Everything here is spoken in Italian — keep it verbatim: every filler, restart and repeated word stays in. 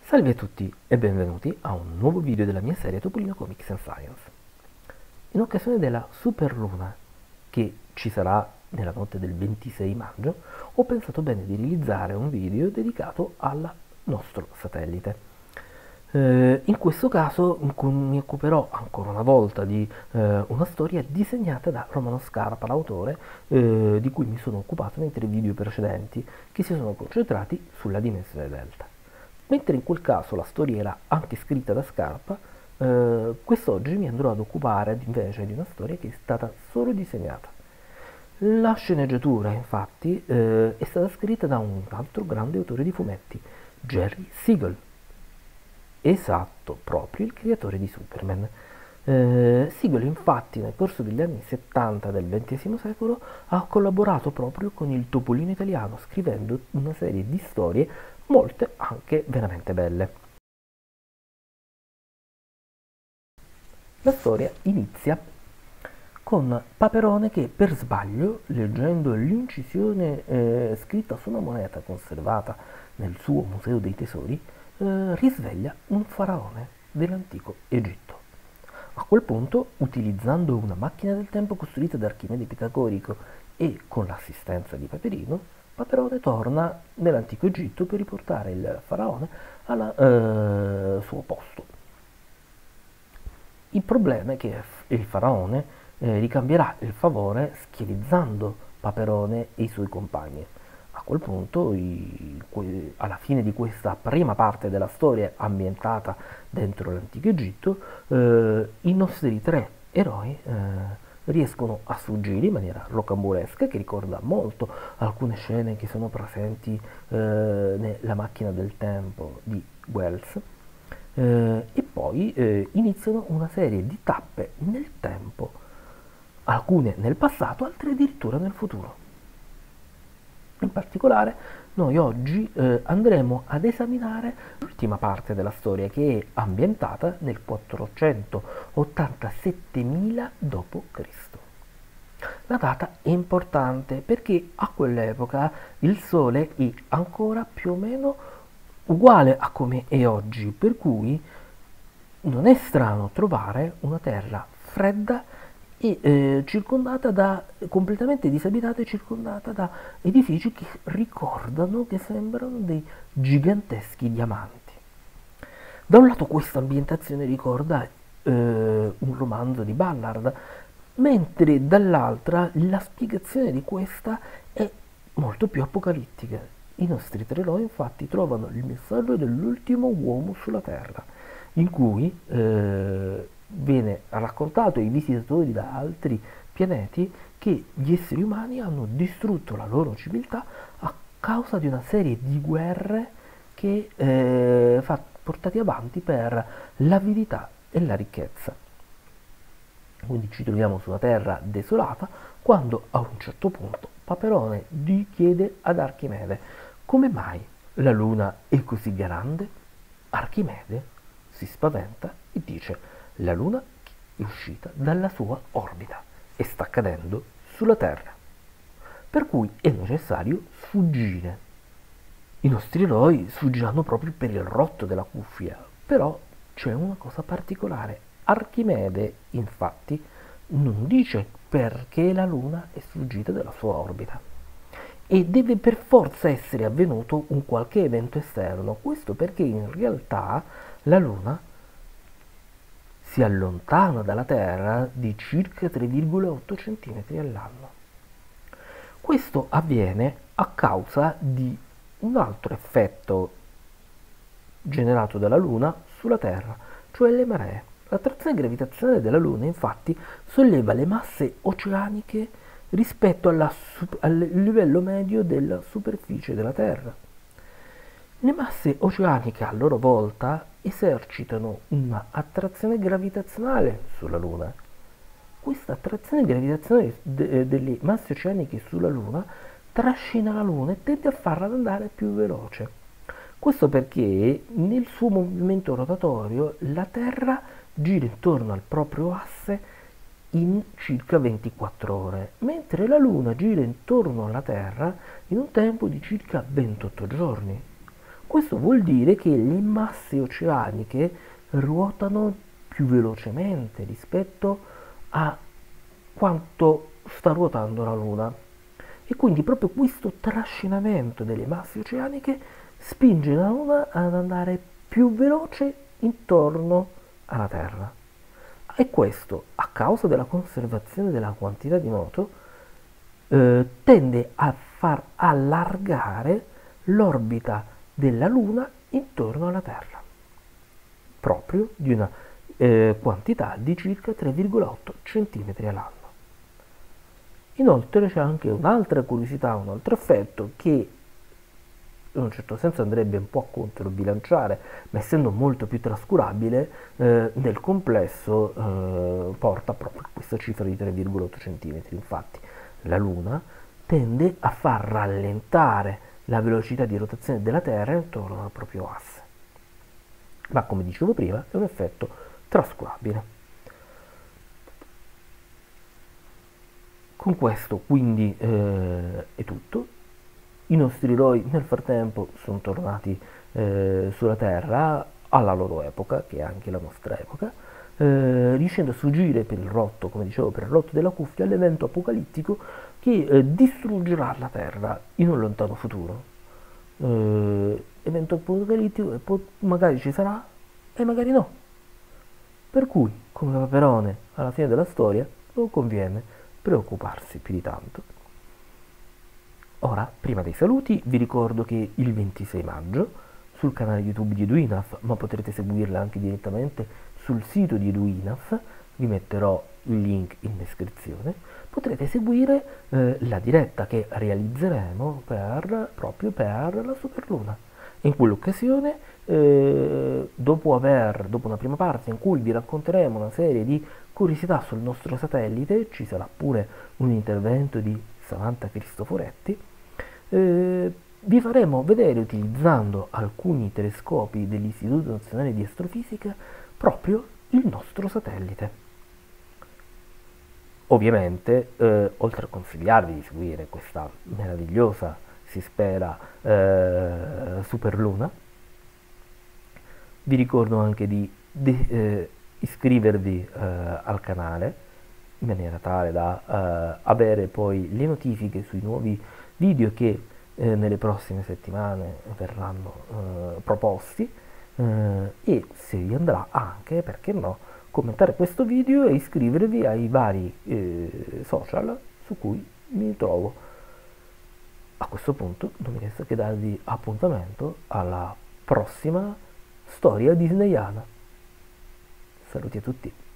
Salve a tutti e benvenuti a un nuovo video della mia serie Topolino Comics and Science. In occasione della superluna che ci sarà nella notte del ventisei maggio, ho pensato bene di realizzare un video dedicato al nostro satellite. Eh, in questo caso mi occuperò ancora una volta di eh, una storia disegnata da Romano Scarpa, l'autore, eh, di cui mi sono occupato nei tre video precedenti, che si sono concentrati sulla dimensione delta. Mentre in quel caso la storia era anche scritta da Scarpa, eh, quest'oggi mi andrò ad occupare invece di una storia che è stata solo disegnata. La sceneggiatura, infatti, eh, è stata scritta da un altro grande autore di fumetti, Jerry Siegel. Esatto, proprio il creatore di Superman. Eh, Siegel, infatti, nel corso degli anni settanta del ventesimo secolo ha collaborato proprio con il Topolino italiano, scrivendo una serie di storie, molte anche veramente belle. La storia inizia con Paperone che per sbaglio, leggendo l'incisione eh, scritta su una moneta conservata nel suo museo dei tesori, eh, risveglia un faraone dell'antico Egitto. A quel punto, utilizzando una macchina del tempo costruita da Archimede Pitagorico e con l'assistenza di Paperino, Paperone torna nell'antico Egitto per riportare il faraone al eh, suo posto. Il problema è che il faraone eh, ricambierà il favore schiavizzando Paperone e i suoi compagni. A quel punto, i, que, alla fine di questa prima parte della storia ambientata dentro l'antico Egitto, eh, i nostri tre eroi eh, riescono a fuggire in maniera rocambolesca, che ricorda molto alcune scene che sono presenti eh, nella macchina del tempo di Wells, eh, e poi eh, iniziano una serie di tappe nel tempo, alcune nel passato, altre addirittura nel futuro. In particolare noi oggi eh, andremo ad esaminare l'ultima parte della storia, che è ambientata nel quattrocentottantasettemila dopo Cristo La data è importante perché a quell'epoca il Sole è ancora più o meno uguale a come è oggi, per cui non è strano trovare una terra fredda e eh, circondata da, completamente disabitata e circondata da edifici che ricordano, che sembrano dei giganteschi diamanti. Da un lato questa ambientazione ricorda eh, un romanzo di Ballard, mentre dall'altra la spiegazione di questa è molto più apocalittica. I nostri tre eroi infatti trovano il messaggio dell'ultimo uomo sulla Terra, in cui eh, viene raccontato ai visitatori da altri pianeti che gli esseri umani hanno distrutto la loro civiltà a causa di una serie di guerre che eh, fa, portati avanti per l'avidità e la ricchezza. Quindi ci troviamo su una terra desolata quando a un certo punto Paperone gli chiede ad Archimede: come mai la luna è così grande? Archimede si spaventa e dice: la luna è uscita dalla sua orbita e sta cadendo sulla Terra, per cui è necessario sfuggire. I nostri eroi sfuggiranno proprio per il rotto della cuffia, però c'è una cosa particolare. Archimede, infatti, non dice perché la luna è sfuggita dalla sua orbita e deve per forza essere avvenuto un qualche evento esterno. Questo perché in realtà la luna si allontana dalla Terra di circa tre virgola otto centimetri all'anno. Questo avviene a causa di un altro effetto generato dalla Luna sulla Terra, cioè le maree. L'attrazione gravitazionale della Luna, infatti, solleva le masse oceaniche rispetto alla, al livello medio della superficie della Terra. Le masse oceaniche, a loro volta, esercitano una attrazione gravitazionale sulla Luna. Questa attrazione gravitazionale de- delle masse oceaniche sulla Luna trascina la Luna e tende a farla andare più veloce. Questo perché nel suo movimento rotatorio la Terra gira intorno al proprio asse in circa ventiquattro ore, mentre la Luna gira intorno alla Terra in un tempo di circa ventotto giorni. Questo vuol dire che le masse oceaniche ruotano più velocemente rispetto a quanto sta ruotando la Luna. E quindi proprio questo trascinamento delle masse oceaniche spinge la Luna ad andare più veloce intorno alla Terra. E questo, a causa della conservazione della quantità di moto, eh, tende a far allargare l'orbita della Luna intorno alla Terra, proprio di una eh, quantità di circa tre virgola otto centimetri all'anno. Inoltre c'è anche un'altra curiosità, un altro effetto che in un certo senso andrebbe un po' a controbilanciare, ma essendo molto più trascurabile, eh, nel complesso eh, porta proprio a questa cifra di tre virgola otto centimetri. Infatti la Luna tende a far rallentare la velocità di rotazione della Terra intorno al proprio asse. Ma come dicevo prima, è un effetto trascurabile. Con questo quindi eh, è tutto. I nostri eroi nel frattempo sono tornati eh, sulla Terra alla loro epoca, che è anche la nostra epoca, eh, riuscendo a sfuggire per il rotto, come dicevo, per il rotto della cuffia, all'evento apocalittico che eh, distruggerà la Terra in un lontano futuro. Eh, evento apocalittico e poi magari ci sarà e magari no. Per cui, come Paperone alla fine della storia, non conviene preoccuparsi più di tanto. Ora, prima dei saluti, vi ricordo che il ventisei maggio sul canale YouTube di EduINAF, ma potrete seguirla anche direttamente sul sito di EduINAF, vi metterò il link in descrizione, potrete seguire eh, la diretta che realizzeremo per, proprio per la Superluna. In quell'occasione, eh, dopo, aver, dopo una prima parte in cui vi racconteremo una serie di curiosità sul nostro satellite, ci sarà pure un intervento di Samantha Cristoforetti, eh, vi faremo vedere utilizzando alcuni telescopi dell'Istituto Nazionale di Astrofisica proprio il nostro satellite. Ovviamente, eh, oltre a consigliarvi di seguire questa meravigliosa, si spera, eh, Superluna, vi ricordo anche di, di eh, iscrivervi eh, al canale in maniera tale da eh, avere poi le notifiche sui nuovi video che eh, nelle prossime settimane verranno eh, proposti eh, e se vi andrà anche, perché no, commentare questo video e iscrivervi ai vari eh, social su cui mi trovo. A questo punto non mi resta che darvi appuntamento alla prossima storia disneyana. Saluti a tutti.